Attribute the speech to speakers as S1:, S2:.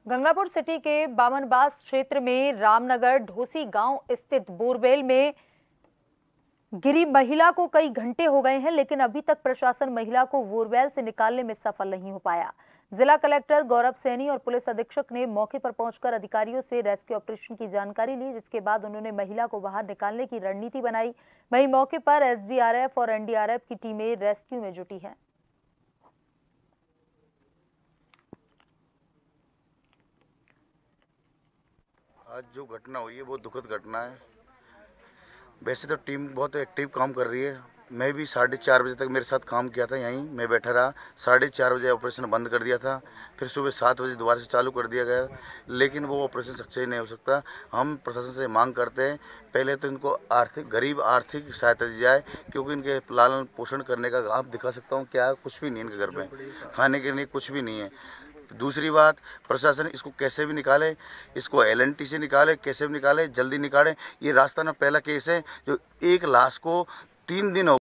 S1: Gangapur city के बामनबास क्षेत्र में रामनगर ढोसी गांव स्थित बोरवेल में गिरी महिला को कई घंटे हो गए हैं, लेकिन अभी तक प्रशासन महिला को बोरवेल से निकालने में सफल नहीं हो पाया। जिला कलेक्टर गौरव सैनी और पुलिस अधीक्षक ने मौके पर पहुंचकर अधिकारियों से रेस्क्यू ऑपरेशन की जानकारी ली, जिसके बाद उन्होंने महिला को बाहर निकालने की रणनीति बनाई। वहीं मौके पर एसडीआरएफ और एनडीआरएफ की टीमें रेस्क्यू में जुटी हैं।
S2: आज जो घटना हुई है वो दुखद घटना है। वैसे तो टीम बहुत एक्टिव काम कर रही है। मैं भी 4:30 बजे तक मेरे साथ काम किया था, यहीं मैं बैठा रहा। 4:30 बजे ऑपरेशन बंद कर दिया था, फिर सुबह 7 बजे दोबारा से चालू कर दिया गया, लेकिन वो ऑपरेशन सक्सेस नहीं हो सकता। हम प्रशासन से मांग करते हैं, पहले तो इनको गरीब आर्थिक सहायता दी जाए, क्योंकि इनके लालन पोषण करने का आप दिखा सकता हूँ क्या कुछ भी नहीं इनके घर में, खाने के लिए कुछ भी नहीं है। दूसरी बात, प्रशासन इसको कैसे भी निकाले, इसको एलएनटी से निकाले, कैसे भी निकाले, जल्दी निकाले। ये रास्ता ना पहला केस है जो एक लाश को 3 दिन हो